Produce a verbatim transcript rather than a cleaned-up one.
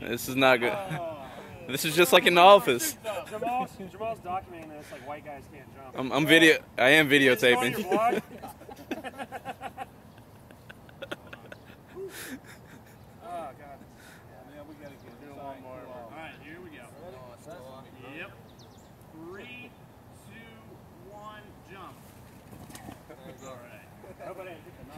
This is not good. This is just like in the office. Jamal's, Jamal's documenting this like white guys can't jump. I'm, I'm video. I am videotaping. Oh god. Yeah, we gotta get Do one more. All right, here we go. Yep. Three, two, one, jump. All right. Nobody hit the